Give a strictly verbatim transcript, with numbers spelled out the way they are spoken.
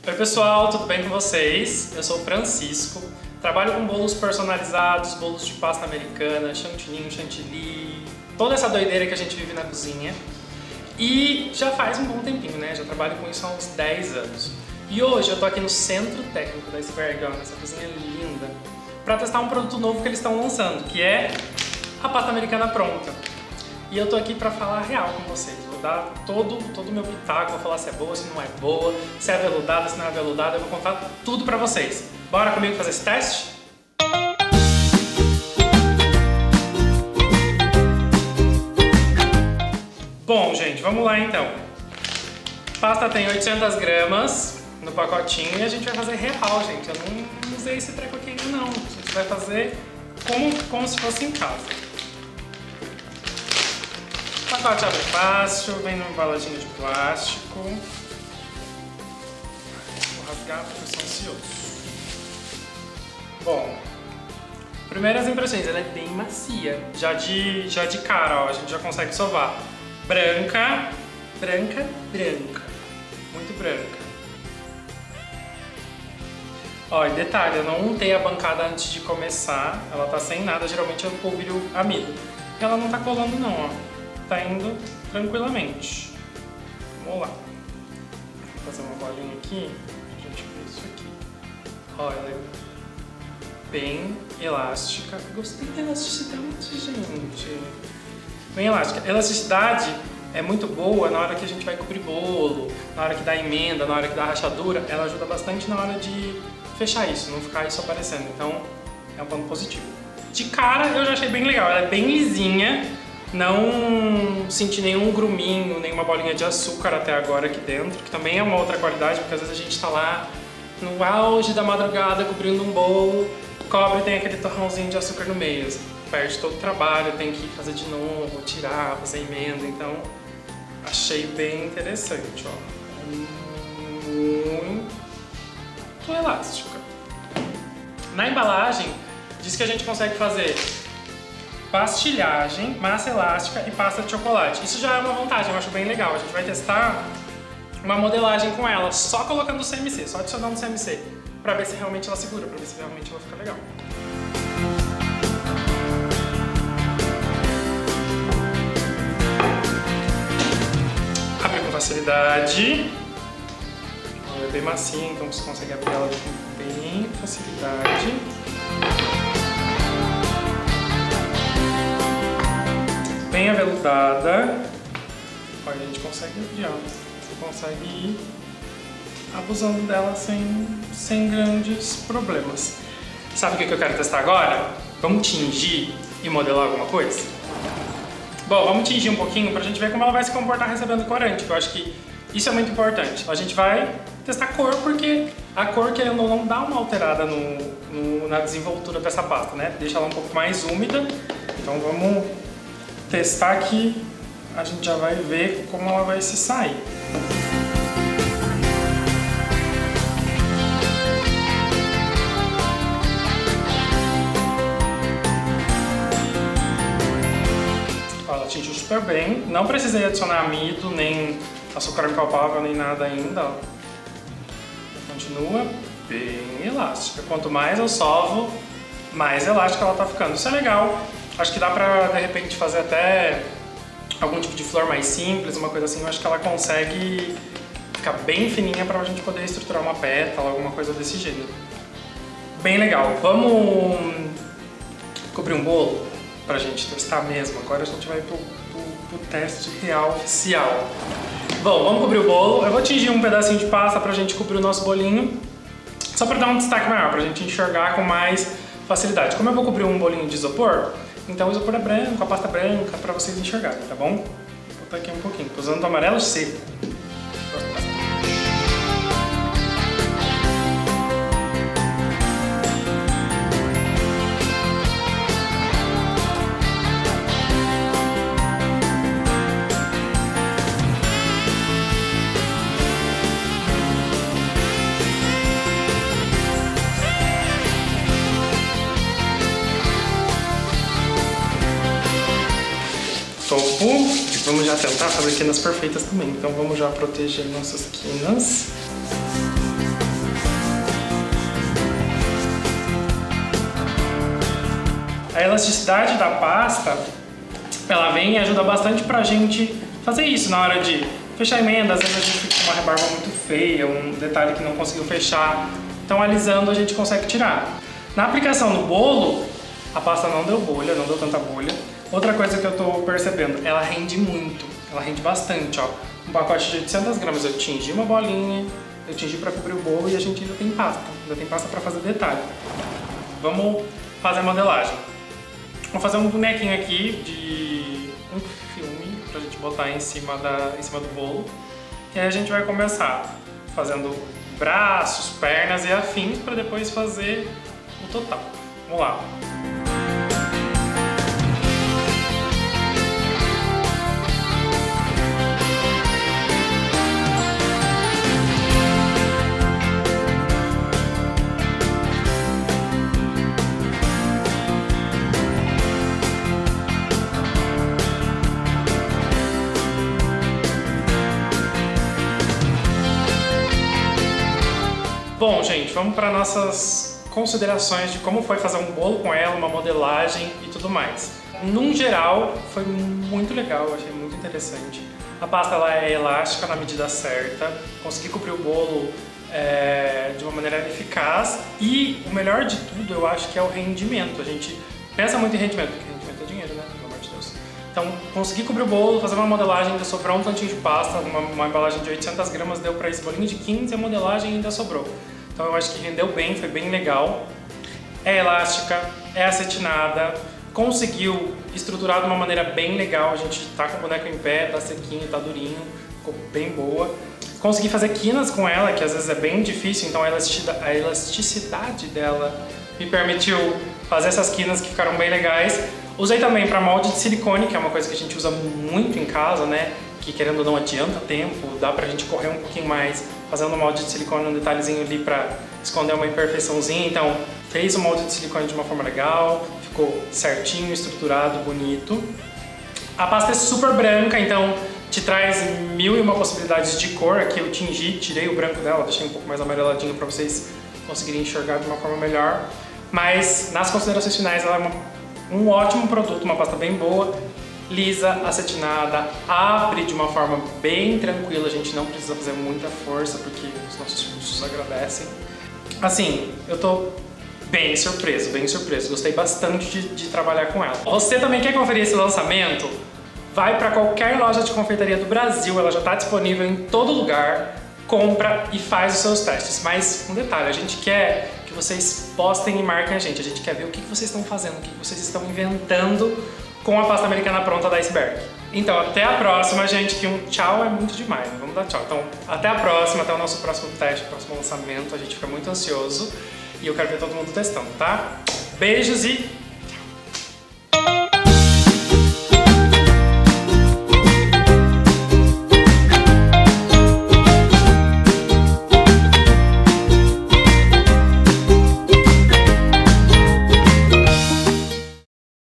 Oi pessoal, tudo bem com vocês? Eu sou o Francisco, trabalho com bolos personalizados, bolos de pasta americana, chantininho, chantilly, toda essa doideira que a gente vive na cozinha. E já faz um bom tempinho, né? Já trabalho com isso há uns dez anos. E hoje eu tô aqui no Centro Técnico da Iceberg, ó, nessa cozinha linda, para testar um produto novo que eles estão lançando, que é a pasta americana pronta. E eu tô aqui pra falar real com vocês, vou dar todo todo o meu pitaco, vou falar se é boa, se não é boa, se é aveludada, se não é aveludada, eu vou contar tudo pra vocês. Bora comigo fazer esse teste? Bom, gente, vamos lá então. Pasta tem oitocentas gramas no pacotinho e a gente vai fazer real, gente. Eu não usei esse treco aqui ainda não, a gente vai fazer como, como se fosse em casa. O pacote abre fácil, vem numa embaladinha de plástico. Vou rasgar porque eu sou ansioso. Bom, primeiras impressões, ela é bem macia. Já de, já de cara, ó, a gente já consegue sovar. Branca, branca, branca. Muito branca. Ó, e detalhe, eu não untei a bancada antes de começar. Ela tá sem nada, geralmente eu polvilho amido. E ela não tá colando não, ó. Tá indo tranquilamente. Vamos lá. Vou fazer uma bolinha aqui pra gente ver isso aqui. Olha, ela é bem elástica. Gostei da elasticidade, gente. Bem elástica. Elasticidade é muito boa na hora que a gente vai cobrir bolo, na hora que dá emenda, na hora que dá rachadura. Ela ajuda bastante na hora de fechar isso, não ficar isso aparecendo. Então, é um ponto positivo. De cara, eu já achei bem legal. Ela é bem lisinha. Não senti nenhum gruminho, nenhuma bolinha de açúcar até agora aqui dentro, que também é uma outra qualidade, porque às vezes a gente tá lá no auge da madrugada cobrindo um bolo, cobre e tem aquele torrãozinho de açúcar no meio. Perde todo o trabalho, tem que fazer de novo, tirar, fazer emenda, então achei bem interessante, ó. Muito elástica. Na embalagem diz que a gente consegue fazer pastilhagem, massa elástica e pasta de chocolate. Isso já é uma vantagem, eu acho bem legal. A gente vai testar uma modelagem com ela, só colocando o C M C, só adicionando o C M C, pra ver se realmente ela segura, pra ver se realmente ela fica legal. Abre com facilidade. Ela é bem macia, então você consegue abrir ela com bem facilidade. Bem aveludada. Olha, a gente consegue abrir, ó. Você consegue ir abusando dela sem, sem grandes problemas. Sabe o que eu quero testar agora? Vamos tingir e modelar alguma coisa? Bom, vamos tingir um pouquinho pra gente ver como ela vai se comportar recebendo corante, que eu acho que isso é muito importante. A gente vai testar cor, porque a cor, querendo ou não, dá uma alterada no, no, na desenvoltura dessa pasta, né? Deixa ela um pouco mais úmida. Então vamos testar que a gente já vai ver como ela vai se sair. Ela atingiu super bem, não precisei adicionar amido, nem açúcar impalpável, nem nada ainda. Ó. Continua bem elástica. Quanto mais eu sovo, mais elástica ela tá ficando. Isso é legal. Acho que dá pra, de repente, fazer até algum tipo de flor mais simples, uma coisa assim. Eu acho que ela consegue ficar bem fininha pra gente poder estruturar uma pétala, alguma coisa desse gênero. Bem legal. Vamos cobrir um bolo pra gente testar mesmo. Agora a gente vai pro, pro, pro teste real oficial. Bom, vamos cobrir o bolo. Eu vou tingir um pedacinho de pasta pra gente cobrir o nosso bolinho, só pra dar um destaque maior, pra gente enxergar com mais facilidade. Como eu vou cobrir um bolinho de isopor, então o isopor é branco, a pasta branca, pra vocês enxergarem, tá bom? Vou botar aqui um pouquinho, tô usando o amarelo seco. Topo, e vamos já tentar fazer quinas perfeitas também. Então vamos já proteger nossas quinas. A elasticidade da pasta, ela vem e ajuda bastante pra gente fazer isso na hora de fechar a emenda. Às vezes a gente fica com uma rebarba muito feia, um detalhe que não conseguiu fechar. Então alisando a gente consegue tirar. Na aplicação no bolo, a pasta não deu bolha, não deu tanta bolha. Outra coisa que eu tô percebendo, ela rende muito, ela rende bastante, ó. Um pacote de oitocentas gramas eu tingi uma bolinha, eu tingi pra cobrir o bolo e a gente ainda tem pasta, ainda tem pasta pra fazer detalhe. Vamos fazer a modelagem. Vou fazer um bonequinho aqui de um filme pra gente botar em cima, da, em cima do bolo. E aí a gente vai começar fazendo braços, pernas e afins para depois fazer o total. Vamos lá. Bom, gente, vamos para nossas considerações de como foi fazer um bolo com ela, uma modelagem e tudo mais. Num geral, foi muito legal, eu achei muito interessante. A pasta ela é elástica na medida certa, consegui cobrir o bolo é, de uma maneira eficaz e o melhor de tudo eu acho que é o rendimento. A gente pensa muito em rendimento, porque rendimento é dinheiro, né? Pelo amor de Deus. Então, consegui cobrir o bolo, fazer uma modelagem, ainda sobrou um tantinho de pasta, uma, uma embalagem de oitocentas gramas deu para esse bolinho de quinze e a modelagem ainda sobrou. Então eu acho que rendeu bem, foi bem legal. É elástica, é acetinada, conseguiu estruturar de uma maneira bem legal. A gente tá com o boneco em pé, tá sequinho, tá durinho, ficou bem boa. Consegui fazer quinas com ela, que às vezes é bem difícil, então a elasticidade, a elasticidade dela me permitiu fazer essas quinas que ficaram bem legais. Usei também para molde de silicone, que é uma coisa que a gente usa muito em casa, né? Que querendo ou não adianta tempo, dá pra gente correr um pouquinho mais fazendo um molde de silicone, um detalhezinho ali pra esconder uma imperfeiçãozinha. Então fez o molde de silicone de uma forma legal, ficou certinho, estruturado, bonito. A pasta é super branca, então te traz mil e uma possibilidades de cor. Aqui eu tingi, tirei o branco dela, deixei um pouco mais amareladinho pra vocês conseguirem enxergar de uma forma melhor. Mas nas considerações finais ela é uma, um ótimo produto, uma pasta bem boa. Lisa, acetinada, abre de uma forma bem tranquila, a gente não precisa fazer muita força porque os nossos pulsos agradecem. Assim, eu tô bem surpreso, bem surpreso, gostei bastante de, de trabalhar com ela. Você também quer conferir esse lançamento? Vai para qualquer loja de confeitaria do Brasil, ela já está disponível em todo lugar, compra e faz os seus testes. Mas um detalhe, a gente quer que vocês postem e marquem a gente, a gente quer ver o que vocês estão fazendo, o que vocês estão inventando com a pasta americana pronta da Iceberg. Então, até a próxima, gente, que um tchau é muito demais, né? Vamos dar tchau. Então, até a próxima, até o nosso próximo teste, próximo lançamento, a gente fica muito ansioso e eu quero ver todo mundo testando, tá? Beijos e